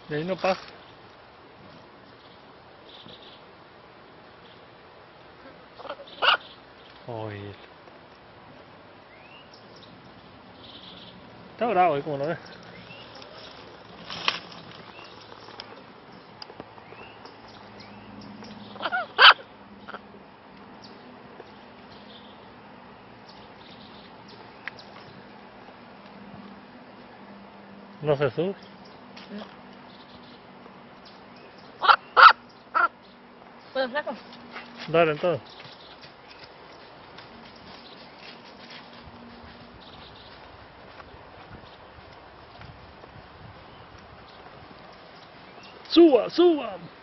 De ahí no pasa. Oye. Está bravo ahí como lo ves. No se sube. ¿Puedo, flaco? Dale entonces. Suba, suba.